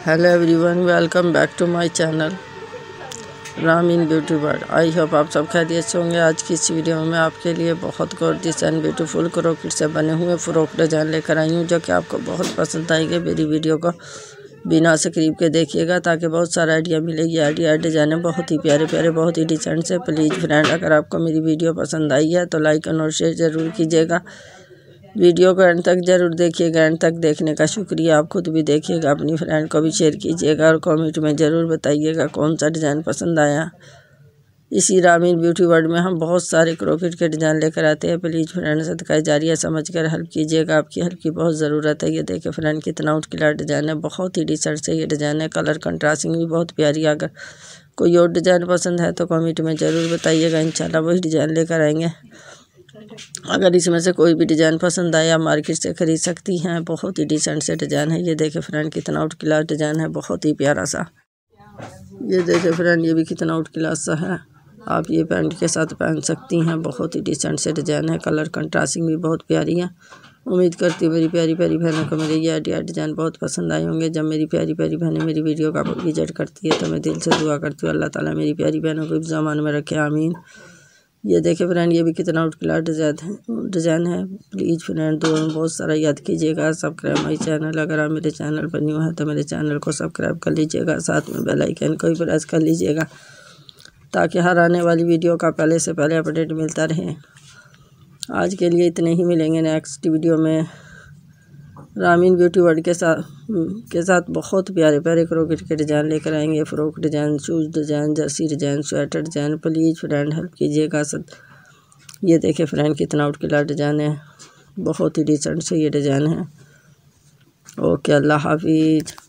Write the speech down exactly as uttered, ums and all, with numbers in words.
Hello everyone, welcome back to my channel Rameen beauty world. I hope आप सब खैरियत से होंगे। आज की इस वीडियो में आपके लिए बहुत गॉर्जियस एंड ब्यूटीफुल क्रोकेट से बने हुए फ्रॉक डिजाइन लेकर आई हूँ, जो कि आपको बहुत पसंद आएंगे। मेरी वीडियो को बिना से करीब के देखिएगा ताकि बहुत सारा आइडिया मिलेगी। आइडिया डिजाइन है बहुत ही प्यारे प्यारे, बहुत ही डिसेंट से। प्लीज़ फ्रेंड, अगर आपको मेरी वीडियो पसंद आई है तो लाइक और शेयर ज़रूर कीजिएगा। वीडियो को एंड तक जरूर देखिएगा। एंड तक देखने का शुक्रिया। आप खुद भी देखिएगा, अपनी फ्रेंड को भी शेयर कीजिएगा और कमेंट में ज़रूर बताइएगा कौन सा डिज़ाइन पसंद आया। इसी रामीन ब्यूटी वर्ल्ड में हम बहुत सारे क्रोकेट के डिज़ाइन लेकर आते हैं। प्लीज़ फ्रेंड, सदका जारिया समझ कर हेल्प कीजिएगा, आपकी हेल्प की बहुत ज़रूरत है। ये देखिए फ्रेंड, कितना आउटक्लास डिज़ाइन है, बहुत ही डिसेंट से ये डिज़ाइन है। कलर कंट्रास्टिंग भी बहुत प्यारी है। अगर कोई और डिज़ाइन पसंद है तो कमेंट में ज़रूर बताइएगा, इंशाल्लाह वही डिज़ाइन लेकर आएंगे। अगर इसमें से कोई भी डिज़ाइन पसंद आया मार्केट से ख़रीद सकती हैं। बहुत ही डिसेंट से डिज़ाइन है। ये देखे फ्रेंड, कितना आउट क्लास डिज़ाइन है, बहुत ही प्यारा सा। ये देखे फ्रेंड, ये भी कितना आउट क्लास सा है। आप ये पैंट के साथ पहन सकती हैं। बहुत ही डिसेंट से डिज़ाइन है। कलर कंट्रास्टिंग भी बहुत प्यारी है। उम्मीद करती हूँ मेरी प्यारी प्यारी बहनों को मेरे ये आइडिया डिज़ाइन बहुत पसंद आए होंगे। जब मेरी प्यारी प्यारी बहनें मेरी वीडियो का विजिट करती है तो मैं दिल से दुआ करती हूँ अल्लाह ताला मेरी प्यारी बहनों को ज़मान में रखे, आमीन। ये देखे फ्रेंड, ये भी कितना आउट क्लास डिज़ाइन है डिज़ाइन है प्लीज़ फ्रेंड, दो बहुत सारा याद कीजिएगा। Subscribe my channel. अगर आप मेरे चैनल पर न्यू है तो मेरे चैनल को सब्सक्राइब कर लीजिएगा, साथ में बेल आइकन को भी प्रेस कर लीजिएगा ताकि हर आने वाली वीडियो का पहले से पहले अपडेट मिलता रहे। आज के लिए इतने ही, मिलेंगे नेक्स्ट वीडियो में रामीन ब्यूटी वर्ल्ड के साथ के साथ बहुत प्यारे प्यारे क्रोकेट के डिज़ाइन लेकर आएंगे। Frock design, shoes design, jersey design, sweater design. Please friend help कीजिएगा। ये देखिए फ्रेंड, कितना आउट क्लास डिज़ाइन है, बहुत ही डिसेंट से ये डिज़ाइन है। ओके, अल्लाह हाफिज़।